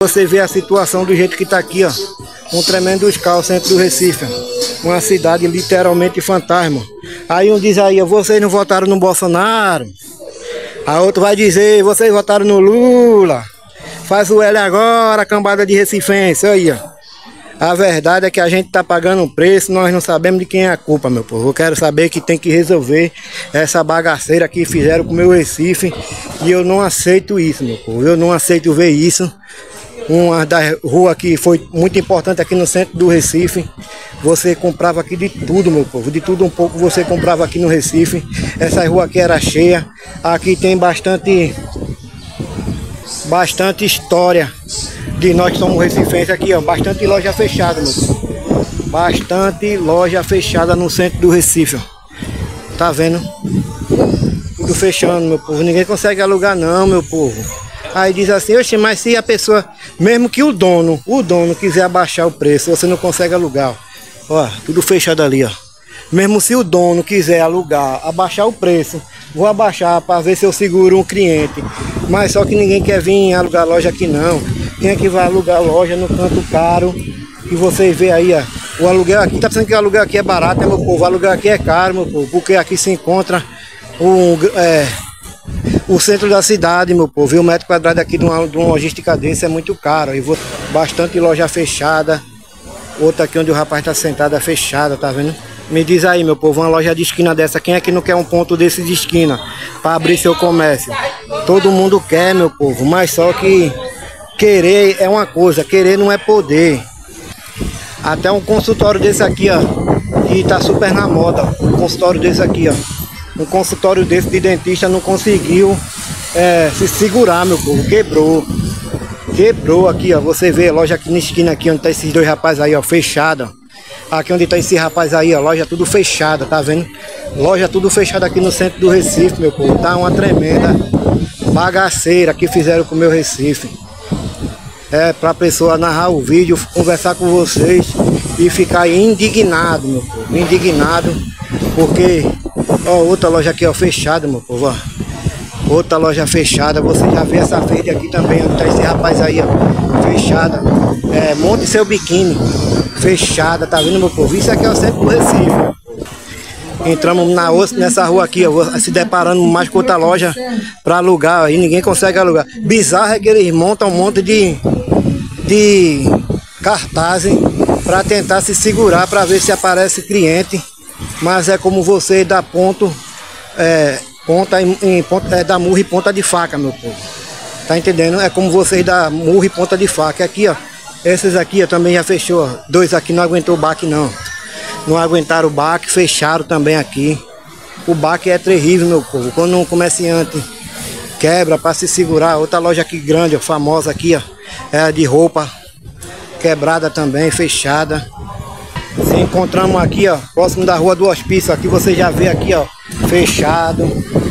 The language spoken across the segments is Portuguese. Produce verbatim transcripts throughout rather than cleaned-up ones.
Você vê a situação do jeito que tá aqui, ó. Um tremendo caos centro do Recife. Uma cidade literalmente fantasma. Aí um diz aí, vocês não votaram no Bolsonaro. A outro vai dizer, vocês votaram no Lula. Faz o L agora, cambada de recifense, aí, ó. A verdade é que a gente tá pagando um preço, nós não sabemos de quem é a culpa, meu povo. Eu quero saber que tem que resolver essa bagaceira que fizeram com o meu Recife. E eu não aceito isso, meu povo. Eu não aceito ver isso. Uma das ruas que foi muito importante aqui no centro do Recife. Você comprava aqui de tudo, meu povo. De tudo um pouco você comprava aqui no Recife. Essa rua aqui era cheia. Aqui tem bastante... Bastante história de nós que somos recifenses aqui, ó. Bastante loja fechada, meu povo. Bastante loja fechada no centro do Recife, ó. Tá vendo? Tudo fechando, meu povo. Ninguém consegue alugar não, meu povo. Aí diz assim, oxe, mas se a pessoa, mesmo que o dono, o dono quiser abaixar o preço, você não consegue alugar. Ó, tudo fechado ali, ó. Mesmo se o dono quiser alugar, abaixar o preço, vou abaixar para ver se eu seguro um cliente. Mas só que ninguém quer vir alugar loja aqui não. Quem é que vai alugar loja no canto caro? E vocês vê aí, ó. O aluguel aqui, tá pensando que o aluguel aqui é barato, né, meu povo? O aluguel aqui é caro, meu povo. Porque aqui se encontra um, é, o centro da cidade, meu povo. E o metro quadrado aqui de uma, de uma logística desse é muito caro. E vou, bastante loja fechada. Outra aqui onde o rapaz tá sentado é fechada, tá vendo? Me diz aí, meu povo, uma loja de esquina dessa, quem é que não quer um ponto desse de esquina para abrir seu comércio? Todo mundo quer, meu povo, mas só que querer é uma coisa, querer não é poder. Até um consultório desse aqui, ó, que tá super na moda, um consultório desse aqui, ó. Um consultório desse de dentista não conseguiu é, se segurar, meu povo, quebrou. Quebrou aqui, ó, você vê a loja aqui na esquina aqui, onde tá esses dois rapazes aí, ó, fechada. Aqui onde tá esse rapaz aí, ó, loja tudo fechada, tá vendo? Loja tudo fechada aqui no centro do Recife, meu povo. Tá uma tremenda bagaceira que fizeram com o meu Recife. É pra pessoa narrar o vídeo, conversar com vocês e ficar indignado, meu povo. Indignado, porque, ó, outra loja aqui, ó, fechada, meu povo, ó. Outra loja fechada, você já vê essa verde aqui também, onde tá esse rapaz aí, ó, fechada. É, monte seu biquíni. Fechada, tá vendo, meu povo? Isso aqui é o centro do Recife. Entramos na, nessa rua aqui, ó, se deparando mais com outra loja para alugar, aí ninguém consegue alugar. Bizarro é que eles montam um monte de, de cartazes para tentar se segurar, para ver se aparece cliente. Mas é como você dá ponto, é, ponta em, em ponta, é, dá murro e ponta de faca, meu povo. Tá entendendo? É como vocês dá murro e ponta de faca. Aqui, ó. Esses aqui ó, também já fechou, ó. Dois aqui não aguentou o baque não. Não aguentaram o baque, fecharam também aqui. O baque é terrível, meu povo. Quando um comerciante quebra para se segurar. Outra loja aqui grande, ó, famosa aqui, ó. É de roupa. Quebrada também, fechada. Se encontramos aqui, ó, próximo da rua do hospício. Aqui você já vê aqui, ó, fechado.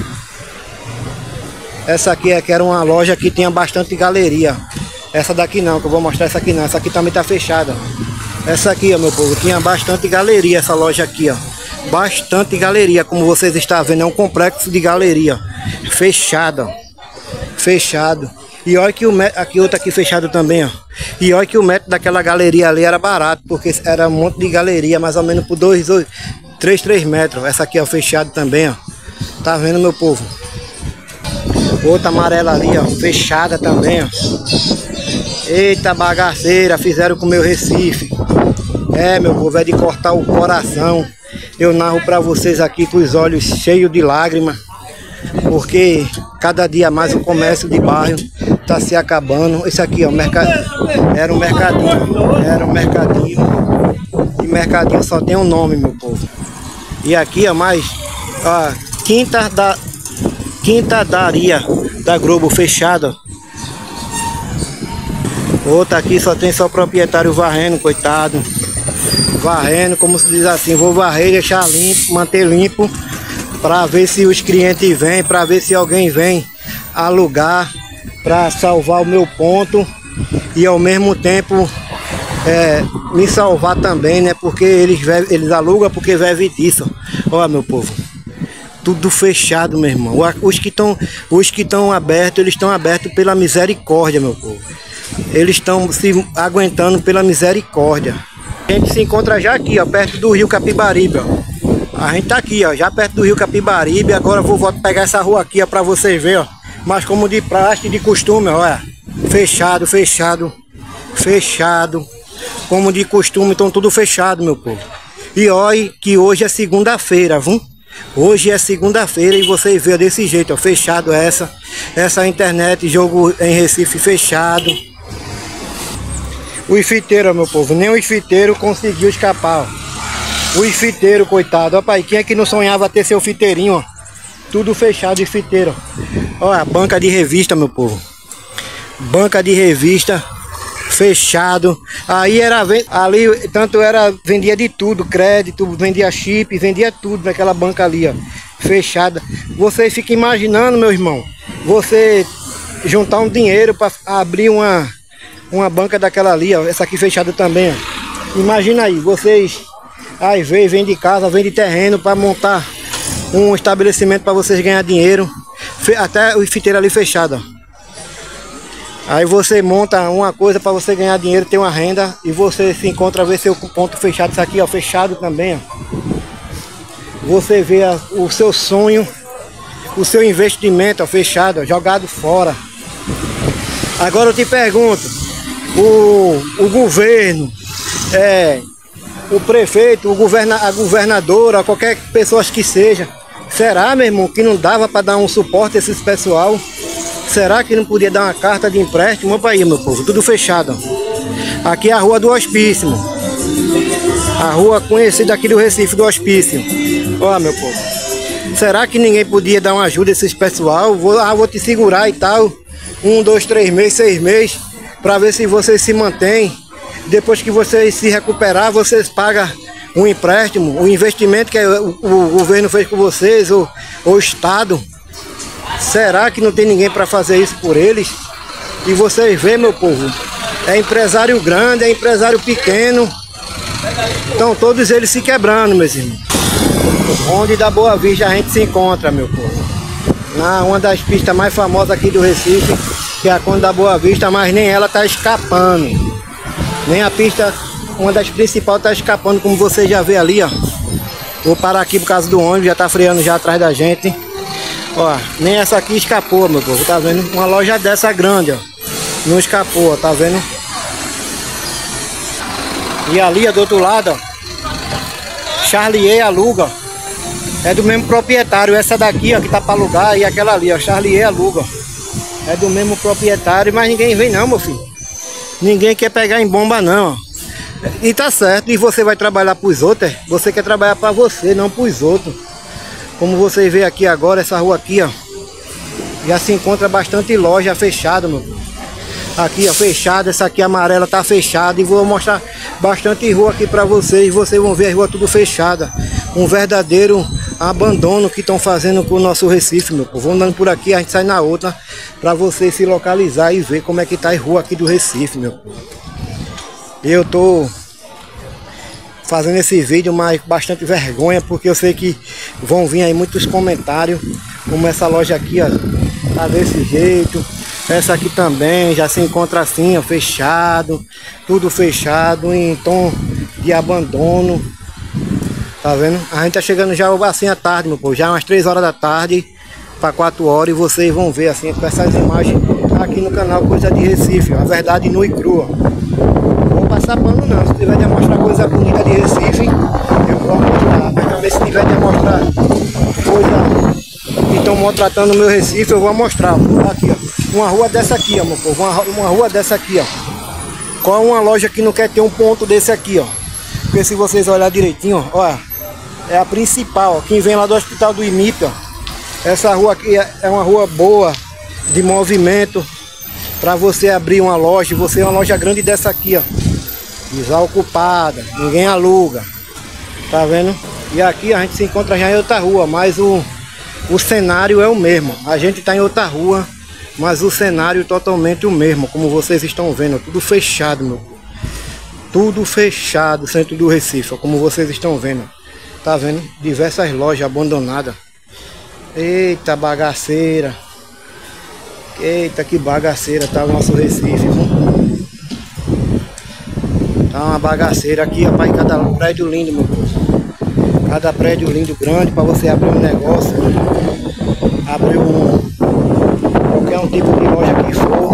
Essa aqui é que era uma loja que tinha bastante galeria. Essa daqui não, que eu vou mostrar essa aqui não. Essa aqui também tá fechada. Essa aqui, ó, meu povo, tinha bastante galeria essa loja aqui, ó. Bastante galeria, como vocês estão vendo, é um complexo de galeria. Fechada, ó. Fechado. E olha que o metro, aqui outra aqui fechado também, ó. E olha que o metro daquela galeria ali era barato, porque era um monte de galeria, mais ou menos por dois, dois três, três metros. Essa aqui, ó, fechado também, ó. Tá vendo, meu povo? Outra amarela ali, ó, fechada também, ó. Eita bagaceira, fizeram com o meu Recife. É, meu povo, é de cortar o coração. Eu narro pra vocês aqui com os olhos cheios de lágrimas, porque cada dia mais o comércio de bairro tá se acabando. Esse aqui, ó, mercad... era um mercadinho. Era um mercadinho. E mercadinho só tem um nome, meu povo. E aqui, ó, mais a quinta da quinta daria da Globo fechada. Outra aqui só tem só proprietário varrendo, coitado. Varrendo, como se diz assim, vou varrer, deixar limpo, manter limpo, para ver se os clientes vêm, para ver se alguém vem alugar, para salvar o meu ponto e ao mesmo tempo é, me salvar também, né? Porque eles, eles alugam porque vive disso. Olha, meu povo, tudo fechado, meu irmão. Os que estão os que estão abertos, eles estão abertos pela misericórdia, meu povo. Eles estão se aguentando pela misericórdia. A gente se encontra já aqui, ó, perto do rio Capibaribe, ó. A gente tá aqui, ó, já perto do rio Capibaribe. Agora eu vou voltar pegar essa rua aqui, ó, pra vocês verem, ó. Mas como de praxe, de costume, ó, olha. Fechado, fechado, fechado. Como de costume, estão tudo fechado, meu povo. E olha que hoje é segunda-feira, viu? Hoje é segunda-feira e vocês veem desse jeito, ó, fechado essa. Essa internet, jogo em Recife fechado. O ifiteiro, meu povo, nem o ifiteiro conseguiu escapar, ó. O ifiteiro, coitado, ó, pai, quem é que não sonhava ter seu fiteirinho, ó? Tudo fechado, ifiteiro. Ó, a banca de revista, meu povo. Banca de revista fechado. Aí era, ali, tanto era, vendia de tudo, crédito, vendia chip, vendia tudo naquela banca ali, ó, fechada. Você fica imaginando, meu irmão, você juntar um dinheiro para abrir uma, uma banca daquela ali, ó, essa aqui fechada também, ó. Imagina aí, vocês... Aí veio, vem de casa, vem de terreno para montar um estabelecimento para vocês ganhar dinheiro. Até o ifiteiro ali fechado, ó. Aí você monta uma coisa para você ganhar dinheiro, ter uma renda. E você se encontra, vê seu ponto fechado. Isso aqui, ó, fechado também, ó. Você vê a, o seu sonho, o seu investimento, ó, fechado, ó, jogado fora. Agora eu te pergunto, o, o governo, é... o prefeito, o governa, a governadora, qualquer pessoa que seja, será, meu irmão, que não dava para dar um suporte a esses pessoal? Será que não podia dar uma carta de empréstimo? Opa aí, meu povo, tudo fechado. Aqui é a rua do Hospício, a rua conhecida aqui do Recife, do Hospício. Ó, meu povo, será que ninguém podia dar uma ajuda a esses pessoal? Vou, ah, vou te segurar e tal, um, dois, três meses, seis meses, para ver se vocês se mantêm. Depois que vocês se recuperar, vocês pagam um empréstimo, o investimento que o, o governo fez com vocês, ou o Estado. Será que não tem ninguém para fazer isso por eles? E vocês veem, meu povo, é empresário grande, é empresário pequeno. Então todos eles se quebrando, meus irmãos. Onde da Boa Vista a gente se encontra, meu povo. Na uma das pistas mais famosas aqui do Recife, que é a Conde da Boa Vista, mas nem ela está escapando. Nem a pista, uma das principais, está escapando, como você já vê ali, ó. Vou parar aqui por causa do ônibus, já está freando já atrás da gente. Ó, nem essa aqui escapou, meu povo, tá vendo? Uma loja dessa grande, ó, não escapou, ó, tá vendo? E ali, ó, do outro lado, ó, Charlier aluga, ó. É do mesmo proprietário, essa daqui, ó, que tá para alugar, e aquela ali, ó, Charlier aluga, ó. É do mesmo proprietário, mas ninguém vem não, meu filho. Ninguém quer pegar em bomba não, ó. E tá certo, e você vai trabalhar pros outros, você quer trabalhar para você, não pros outros. Como vocês veem aqui agora, essa rua aqui, ó, já se encontra bastante loja fechada, meu. Aqui, ó, fechada, essa aqui amarela tá fechada, e vou mostrar bastante rua aqui para vocês, vocês vão ver a rua tudo fechada. Um verdadeiro abandono que estão fazendo com o nosso Recife, meu povo. Andando por aqui, a gente sai na outra, para vocês se localizar e ver como é que tá a rua aqui do Recife, meu povo. Eu tô fazendo esse vídeo, mas bastante vergonha, porque eu sei que vão vir aí muitos comentários, como essa loja aqui, ó, tá desse jeito. Essa aqui também já se encontra assim, ó, fechado, tudo fechado, em tom de abandono. Tá vendo? A gente tá chegando já assim à tarde, meu povo, já umas três horas da tarde para quatro horas, e vocês vão ver assim com essas imagens aqui no canal Coisa de Recife, ó, a verdade nua e crua. Não vou passar pano não, se tiver de mostrar coisa bonita de Recife, eu vou mostrar, mas também se tiver de mostrar coisa que estão maltratando o meu Recife, eu vou mostrar. Aqui, ó, uma rua dessa aqui, ó, meu povo, uma, uma rua dessa aqui, ó. Qual é uma loja que não quer ter um ponto desse aqui, ó? Porque se vocês olharem direitinho, ó, ó, é a principal, ó, quem vem lá do Hospital do I M I P, ó. Essa rua aqui é uma rua boa, de movimento, para você abrir uma loja. Você é uma loja grande dessa aqui, ó, desocupada, ninguém aluga, tá vendo? E aqui a gente se encontra já em outra rua, mas o, o cenário é o mesmo. A gente tá em outra rua, mas o cenário é totalmente o mesmo, como vocês estão vendo, tudo fechado, meu. Tudo fechado, centro do Recife, ó, como vocês estão vendo. Tá vendo? Diversas lojas abandonadas. Eita bagaceira. Eita que bagaceira tá o nosso Recife, viu? Tá uma bagaceira aqui, rapaz, cada prédio lindo, meu povo. Cada prédio lindo, grande, para você abrir um negócio. Abrir um... qualquer um tipo de loja que for.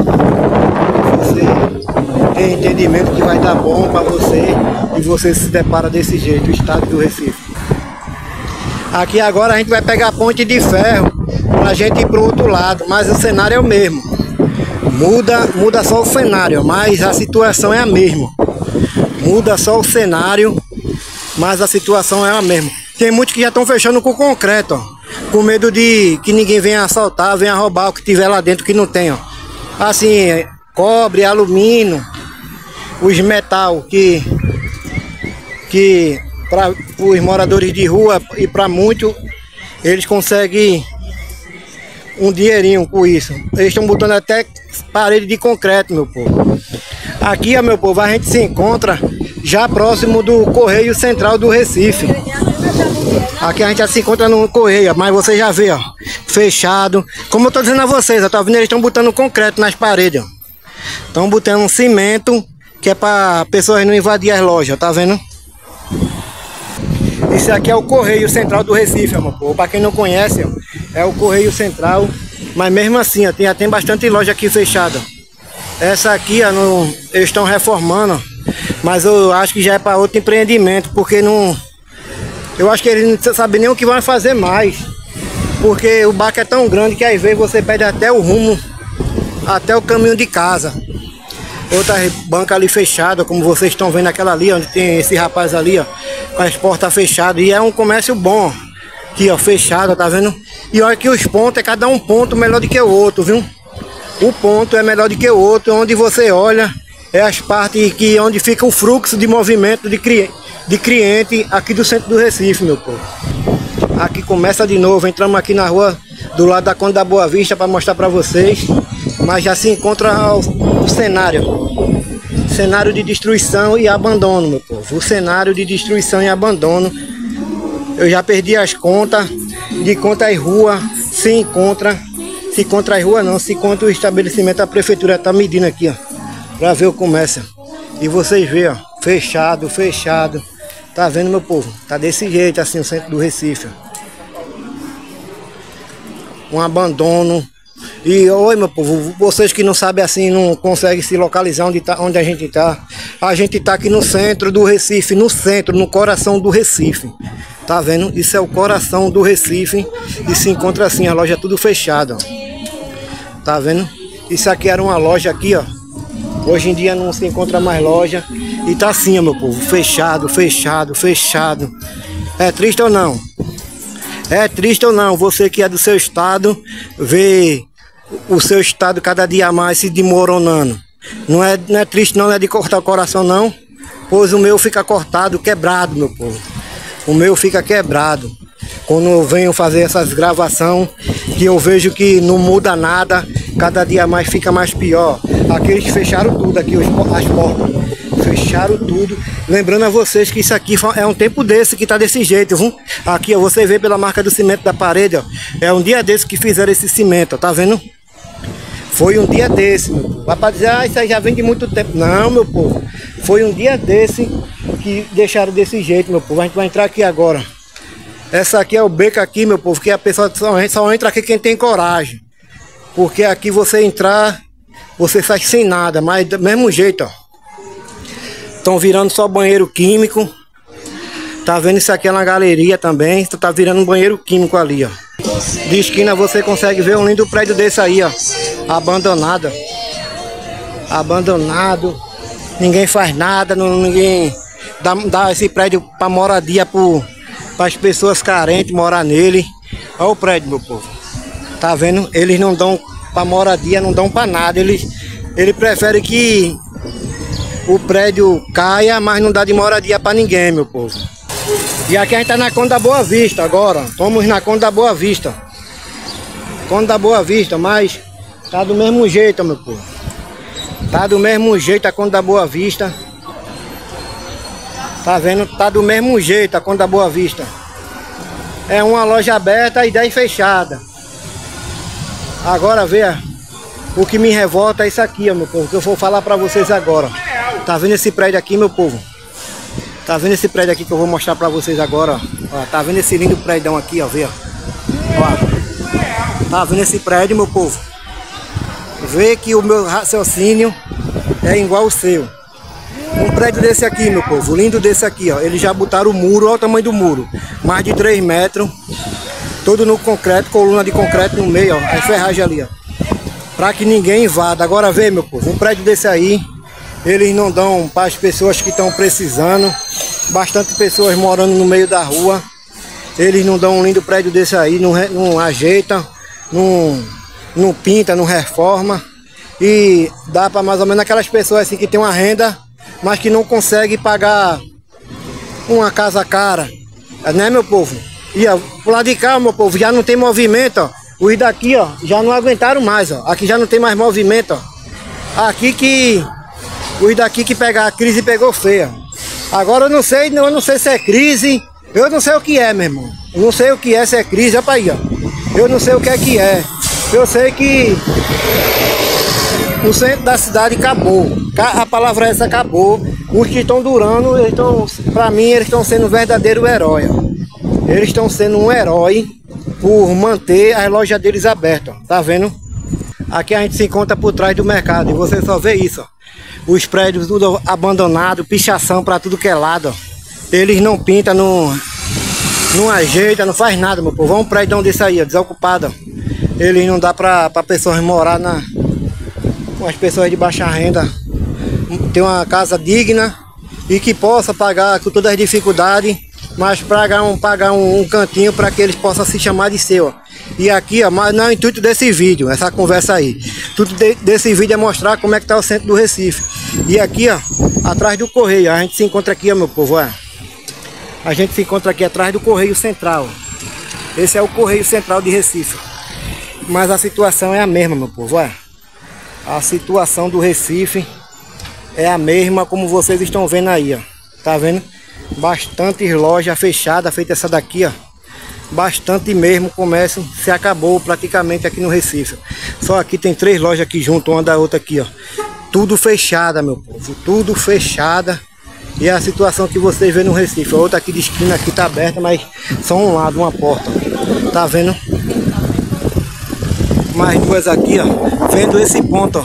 Você tem entendimento que vai dar bom para você. E você se depara desse jeito, o estado do Recife. Aqui agora a gente vai pegar a ponte de ferro pra gente ir pro outro lado, mas o cenário é o mesmo. Muda, muda só o cenário, mas a situação é a mesma. Muda só o cenário, mas a situação é a mesma. Tem muitos que já estão fechando com concreto, ó, com medo de que ninguém venha assaltar, venha roubar o que tiver lá dentro que não tem, ó. Assim, cobre, alumínio, os metal que que para os moradores de rua e para muitos, eles conseguem um dinheirinho com isso. Eles estão botando até parede de concreto, meu povo. Aqui, ó, meu povo, a gente se encontra já próximo do Correio Central do Recife. Aqui a gente já se encontra no Correio, mas você já vê, ó, fechado. Como eu tô dizendo a vocês, ó, tá vendo? Eles estão botando concreto nas paredes, ó. Estão botando um cimento que é para pessoas não invadir as lojas, tá vendo? Esse aqui é o Correio Central do Recife, meu povo. Para quem não conhece, ó, é o Correio Central. Mas mesmo assim, ó, tem, tem bastante loja aqui fechada. Essa aqui, ó, no, eles estão reformando. Mas eu acho que já é para outro empreendimento. Porque não... eu acho que eles não sabem nem o que vão fazer mais. Porque o barco é tão grande que às vezes você perde até o rumo, até o caminho de casa. Outra banca ali fechada, como vocês estão vendo aquela ali, onde tem esse rapaz ali, ó, com as portas fechadas. E é um comércio bom, aqui, ó, fechado, tá vendo? E olha que os pontos, é cada um ponto melhor do que o outro, viu? O ponto é melhor do que o outro, onde você olha, é as partes que, onde fica o fluxo de movimento de, cli de cliente aqui do centro do Recife, meu povo. Aqui começa de novo, entramos aqui na rua do lado da Conde da Boa Vista para mostrar para vocês. Mas já se encontra o, o cenário, cenário de destruição e abandono, meu povo. O cenário de destruição e abandono. Eu já perdi as contas de quantas ruas se encontra. Se encontra as ruas não, se encontra o estabelecimento. A prefeitura está medindo aqui, ó, para ver o comércio. E vocês veem, ó, fechado, fechado. Tá vendo, meu povo? Tá desse jeito assim o centro do Recife, ó. Um abandono. E oi, meu povo, vocês que não sabem assim, não conseguem se localizar onde, tá, onde a gente está. A gente está aqui no centro do Recife, no centro, no coração do Recife. Tá vendo? Isso é o coração do Recife. E se encontra assim, a loja tudo fechada, ó. Tá vendo? Isso aqui era uma loja aqui, ó. Hoje em dia não se encontra mais loja. E tá assim, ó, meu povo, fechado, fechado, fechado. É triste ou não? É triste ou não? Você que é do seu estado, vê o seu estado cada dia mais se desmoronando. Não é, não é triste não, não é de cortar o coração não. Pois o meu fica cortado, quebrado, meu povo. O meu fica quebrado. Quando eu venho fazer essas gravações, que eu vejo que não muda nada, cada dia mais fica mais pior. Aqueles fecharam tudo aqui, as portas. Fecharam tudo. Lembrando a vocês que isso aqui é um tempo desse que tá desse jeito, viu? Aqui, ó, você vê pela marca do cimento da parede, ó. É um dia desse que fizeram esse cimento, ó, tá vendo? Foi um dia desse, meu povo. Vai pra dizer, ah, isso aí já vem de muito tempo. Não, meu povo. Foi um dia desse que deixaram desse jeito, meu povo. A gente vai entrar aqui agora. Essa aqui é o beco aqui, meu povo, que a pessoa só, só entra aqui quem tem coragem. Porque aqui você entrar, você sai sem nada, mas do mesmo jeito, ó. Estão virando só banheiro químico. Tá vendo isso aqui é na galeria também. Tá virando um banheiro químico ali, ó. De esquina você consegue ver um lindo prédio desse aí, ó. Abandonado. Abandonado. Ninguém faz nada. Não, ninguém dá, dá esse prédio para moradia para as pessoas carentes morar nele. Olha o prédio, meu povo. Tá vendo? Eles não dão para moradia, não dão para nada. Eles, ele prefere que o prédio caia, mas não dá de moradia para ninguém, meu povo. E aqui a gente tá na Conde da Boa Vista agora. Estamos na Conde da Boa Vista. Conde da Boa Vista, mas tá do mesmo jeito, meu povo. Tá do mesmo jeito a Conde da Boa Vista. Tá vendo? Tá do mesmo jeito a Conde da Boa Vista. É uma loja aberta e dez fechada. Agora, veja, o que me revolta é isso aqui, ó, meu povo, que eu vou falar pra vocês agora. Tá vendo esse prédio aqui, meu povo? Tá vendo esse prédio aqui que eu vou mostrar pra vocês agora, ó. Ó, tá vendo esse lindo prédio aqui, ó, vê, ó. Ó. Tá vendo esse prédio, meu povo? Vê que o meu raciocínio é igual ao seu. Um prédio desse aqui, meu povo, lindo desse aqui, ó. Eles já botaram o muro, olha o tamanho do muro. Mais de três metros. Todo no concreto, coluna de concreto no meio, ó. A ferragem ali, ó. Pra que ninguém invada. Agora vê, meu povo, um prédio desse aí, eles não dão para as pessoas que estão precisando. Bastante pessoas morando no meio da rua. Eles não dão um lindo prédio desse aí, não, não ajeita, não, não pinta, não reforma. E dá para mais ou menos aquelas pessoas assim que tem uma renda, mas que não consegue pagar uma casa cara, né, meu povo? E ó, pro lado de cá, meu povo, já não tem movimento, ó. Os daqui, ó, já não aguentaram mais, ó. Aqui já não tem mais movimento, ó. Aqui que os daqui que pegar a crise pegou feia. Agora eu não sei, eu não sei se é crise, eu não sei o que é, meu irmão. Eu não sei o que é, se é crise, olha aí, ó. Eu não sei o que é que é. Eu sei que o centro da cidade acabou. A palavra essa acabou. Os que estão durando, eles estão, pra mim, eles estão sendo um verdadeiro herói, ó. Eles estão sendo um herói por manter as lojas deles abertas, ó. Tá vendo? Aqui a gente se encontra por trás do mercado e você só vê isso, ó. Os prédios tudo abandonado, pichação para tudo que é lado, ó. Eles não pintam, não, não ajeita, não faz nada, meu povo. É um prédio desse aí, ó, desocupado, ó. Eles não dá para pessoas morar na, com as pessoas de baixa renda, ter uma casa digna e que possa pagar com todas as dificuldades, mas pagar um, pagar um, um cantinho para que eles possam se chamar de seu, ó. E aqui, ó, mas não é o intuito desse vídeo, essa conversa aí. Tudo de, desse vídeo é mostrar como é que tá o centro do Recife. E aqui, ó, atrás do Correio, a gente se encontra aqui, ó, meu povo, ó. A gente se encontra aqui atrás do Correio Central. Esse é o Correio Central de Recife. Mas a situação é a mesma, meu povo, ó. A situação do Recife é a mesma como vocês estão vendo aí, ó. Tá vendo? Bastante lojas fechadas, feita essa daqui, ó. Bastante mesmo, comércio se acabou praticamente aqui no Recife. Só aqui tem três lojas aqui junto, uma da outra aqui, ó. Tudo fechada, meu povo, tudo fechada. E é a situação que vocês vêem no Recife. A outra aqui de esquina aqui tá aberta, mas só um lado, uma porta. Tá vendo? Mais duas aqui, ó. Vendo esse ponto, ó.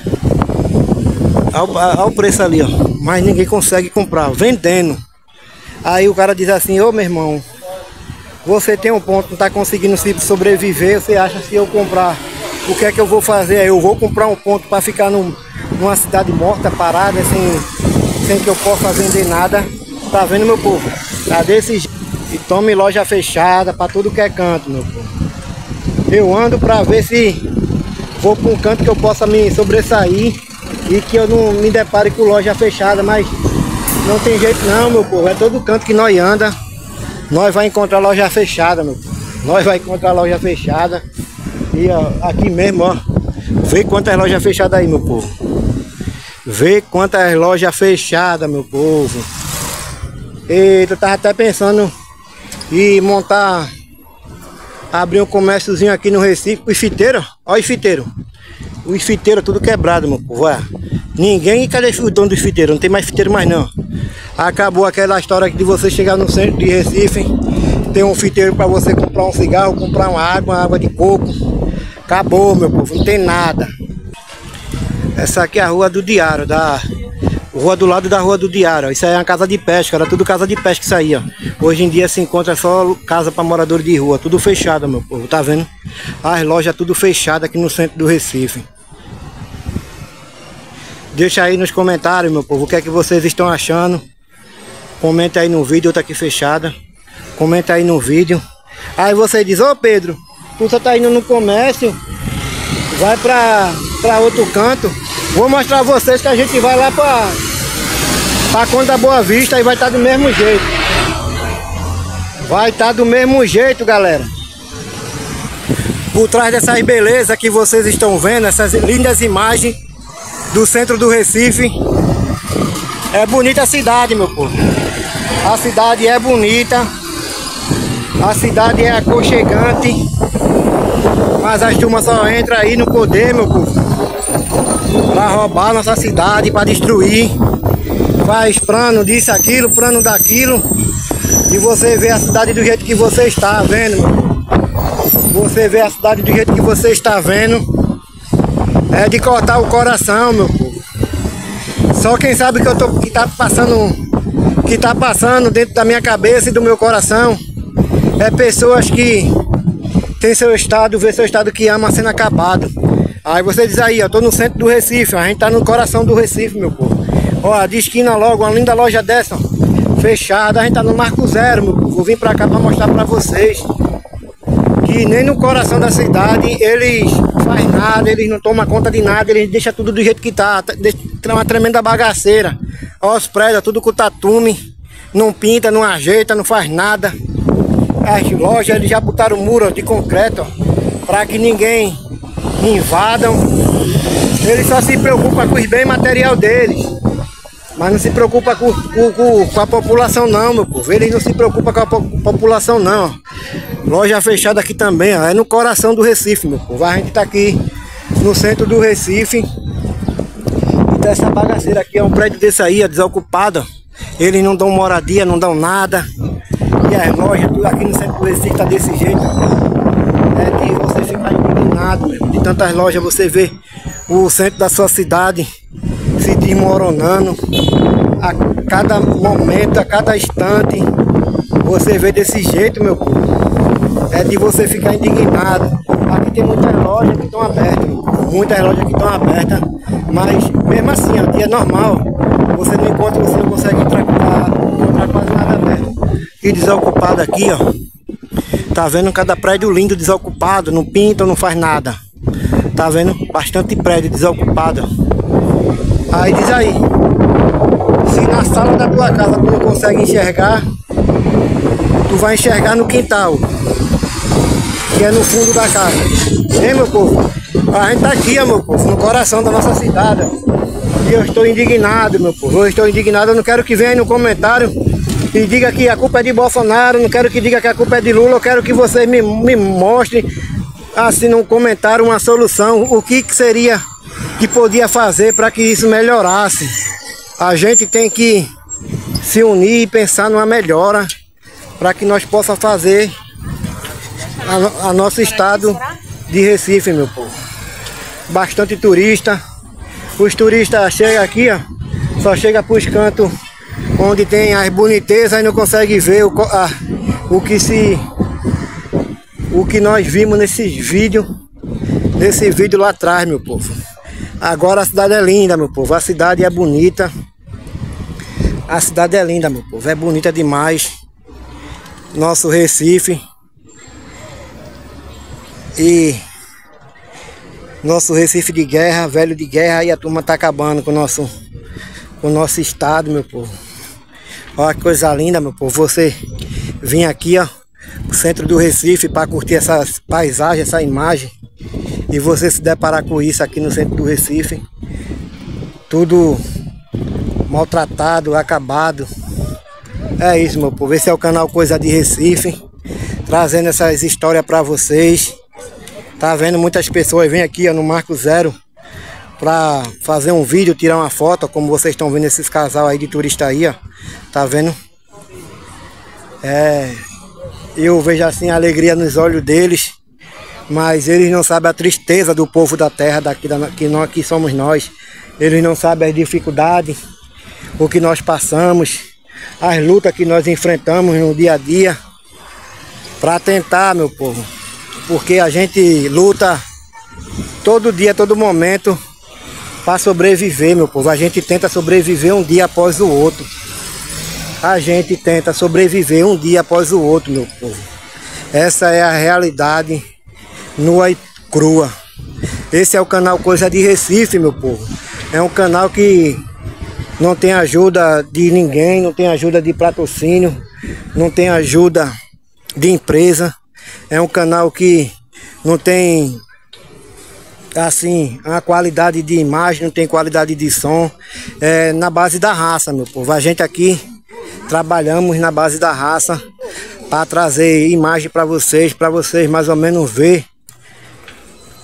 Olha o preço ali, ó. Mas ninguém consegue comprar, vendendo. Aí o cara diz assim: ô meu irmão, você tem um ponto, não está conseguindo se sobreviver, você acha que se eu comprar, o que é que eu vou fazer? Eu vou comprar um ponto para ficar num, numa cidade morta, parada, sem, sem que eu possa vender nada. Tá vendo, meu povo? Tá desse jeito. E tome loja fechada para tudo que é canto, meu povo. Eu ando para ver se vou para um canto que eu possa me sobressair e que eu não me depare com loja fechada, mas não tem jeito não, meu povo. É todo canto que nós anda, nós vai encontrar loja fechada, meu povo. Nós vai encontrar loja fechada. E ó, aqui mesmo, ó. Vê quantas lojas fechadas aí, meu povo. Vê quantas lojas fechadas, meu povo. Eita, eu tava até pensando em montar, abrir um comérciozinho aqui no Recife. O ifiteiro, ó o ifiteiro. O ifiteiro tudo quebrado, meu povo, ó. Ninguém, cadê o dono do ifiteiro? Não tem mais ifiteiro mais não. Acabou aquela história de você chegar no centro de Recife, ter um fiteiro para você comprar um cigarro, comprar uma água, uma água de coco. Acabou, meu povo, não tem nada. Essa aqui é a rua do Diário, da rua do lado da rua do Diário. Isso aí é uma casa de pesca, era tudo casa de pesca isso aí, ó. Hoje em dia se encontra só casa para moradores de rua, tudo fechado, meu povo, tá vendo? As lojas tudo fechadas aqui no centro do Recife. Deixa aí nos comentários, meu povo, o que é que vocês estão achando. Comenta aí no vídeo, outra aqui fechada. Comenta aí no vídeo. Aí você diz: ô Pedro, tu só tá indo no comércio, vai pra, pra outro canto. Vou mostrar a vocês que a gente vai lá pra, pra Conta Boa Vista e vai estar tá do mesmo jeito. Vai estar tá do mesmo jeito, galera. Por trás dessas belezas que vocês estão vendo, essas lindas imagens do centro do Recife, é bonita a cidade, meu povo. A cidade é bonita, a cidade é aconchegante, mas as turmas só entram aí no poder, meu povo. para roubar nossa cidade, para destruir. Faz plano disso, aquilo, plano daquilo. E você vê a cidade do jeito que você está vendo, meu. Você vê a cidade do jeito que você está vendo. É de cortar o coração, meu povo. Só quem sabe que eu tô, que tá passando, que tá passando dentro da minha cabeça e do meu coração é pessoas que tem seu estado, vê seu estado que ama sendo acabado. Aí você diz aí, eu tô no centro do Recife, a gente tá no coração do Recife, meu povo. Ó, de esquina logo, uma linda loja dessa, ó, fechada, a gente tá no Marco Zero, meu povo. Vou vir pra cá pra mostrar pra vocês que nem no coração da cidade eles faz nada, eles não tomam conta de nada, eles deixam tudo do jeito que tá, tem uma tremenda bagaceira. Ó, os prédios, tudo com tatume, não pinta, não ajeita, não faz nada. As lojas, eles já botaram muro de concreto, ó, para que ninguém invadam. Eles só se preocupam com os bens material deles, mas não se preocupa com, com, com a população não, meu povo. Eles não se preocupam com a po população não. Loja fechada aqui também, ó, é no coração do Recife, meu povo. A gente tá aqui no centro do Recife. Então essa bagaceira aqui é um prédio desse aí, ó, desocupado. Eles não dão moradia, não dão nada. E as lojas, tudo aqui no centro do Recife tá desse jeito. É de você ficar indignado, meu. De tantas lojas você vê o centro da sua cidade se desmoronando. A cada momento, a cada instante, você vê desse jeito, meu povo. É de você ficar indignado. Aqui tem muitas lojas que estão abertas, meu povo. Muitas lojas que estão abertas. Mas mesmo assim, ó, dia normal, você não encontra, você não consegue encontrar, encontrar quase nada aberto. E desocupado aqui, ó. Tá vendo cada prédio lindo desocupado, não pinta, não faz nada. Tá vendo? Bastante prédio desocupado. Aí diz aí, se na sala da tua casa tu não consegue enxergar, tu vai enxergar no quintal, que é no fundo da casa. Hein, meu povo? A gente tá aqui, ó, meu povo, no coração da nossa cidade. E eu estou indignado, meu povo. Eu estou indignado, eu não quero que venha aí no comentário e diga que a culpa é de Bolsonaro, não quero que diga que a culpa é de Lula, eu quero que vocês me, me mostrem, assim, num comentário, uma solução, o que, que seria que podia fazer para que isso melhorasse. A gente tem que se unir e pensar numa melhora para que nós possamos fazer a, a nosso estado de Recife, meu povo. Bastante turista. Os turistas chegam aqui, ó, só chega para os cantos onde tem as bonitezas e não consegue ver o, a, o que se o que nós vimos nesses vídeos, nesse vídeo lá atrás, meu povo. Agora a cidade é linda, meu povo. A cidade é bonita. A cidade é linda, meu povo. É bonita demais. Nosso Recife. E nosso Recife de guerra, velho de guerra, e a turma tá acabando com o nosso, com o nosso estado, meu povo. Olha que coisa linda, meu povo. Você vir aqui, ó, no centro do Recife, para curtir essa paisagem, essa imagem, e você se deparar com isso aqui no centro do Recife, tudo maltratado, acabado. É isso, meu povo. Esse é o canal Coisa de Recife, trazendo essas histórias para vocês. Tá vendo? Muitas pessoas vêm aqui, ó, no Marco Zero pra fazer um vídeo, tirar uma foto, como vocês estão vendo esses casal aí de turista aí, ó. Tá vendo? É, eu vejo assim a alegria nos olhos deles, mas eles não sabem a tristeza do povo da terra, daqui, da, que nós que somos nós. Eles não sabem as dificuldades, o que nós passamos, as lutas que nós enfrentamos no dia a dia, para tentar, meu povo. Porque a gente luta todo dia, todo momento para sobreviver, meu povo. A gente tenta sobreviver um dia após o outro. A gente tenta sobreviver um dia após o outro, meu povo. Essa é a realidade nua e crua. Esse é o canal Coisa de Recife, meu povo. É um canal que não tem ajuda de ninguém, não tem ajuda de patrocínio, não tem ajuda de empresa. É um canal que não tem, assim, uma qualidade de imagem, não tem qualidade de som. É na base da raça, meu povo. A gente aqui trabalhamos na base da raça para trazer imagem para vocês, para vocês mais ou menos ver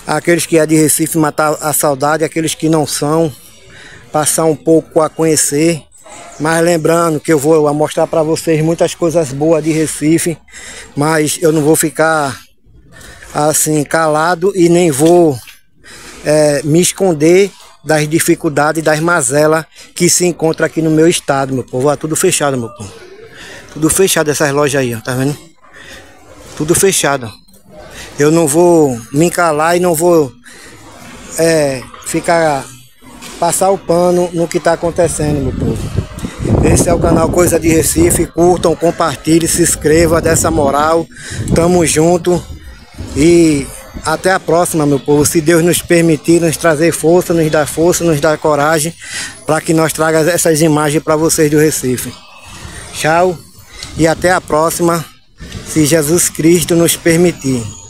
aqueles que é de Recife matar a saudade, aqueles que não são, passar um pouco a conhecer. Mas lembrando que eu vou mostrar para vocês muitas coisas boas de Recife, mas eu não vou ficar assim calado e nem vou é, me esconder das dificuldades, das mazelas que se encontra aqui no meu estado, meu povo. Ó, tudo fechado, meu povo. Tudo fechado essas lojas aí, ó, tá vendo? Tudo fechado. Eu não vou me calar e não vou é, ficar passar o pano no que está acontecendo, meu povo. Esse é o canal Coisa de Recife. Curtam, compartilhem, se inscrevam, dessa moral. Tamo junto e até a próxima, meu povo. Se Deus nos permitir, nos trazer força, nos dar força, nos dar coragem para que nós tragamos essas imagens para vocês do Recife. Tchau e até a próxima, se Jesus Cristo nos permitir.